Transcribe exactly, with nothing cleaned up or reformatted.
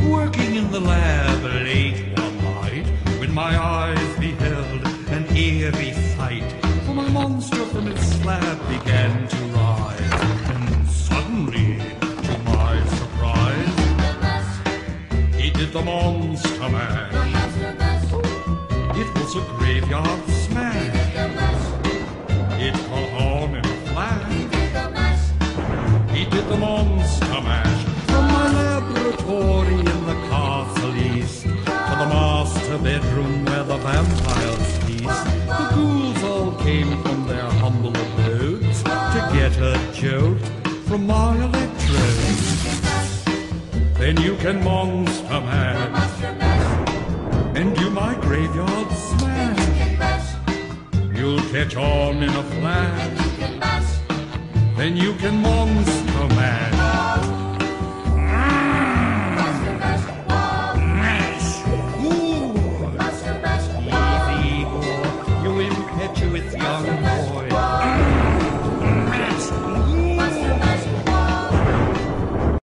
working in the lab late one night, when my eyes beheld an eerie sight. For my monster from its slab began to rise, and suddenly, to my surprise, he did the monster mash. It was a graveyard smash. It caught on in a flash. He did the monster mash. From my laboratory in the castle east to the master bedroom where the vampires feast, the ghouls all came from their humble abodes to get a jolt from my electrodes. Then you can monster mash and do my graveyard smash. You'll catch on in a flash. Then you can monster mash.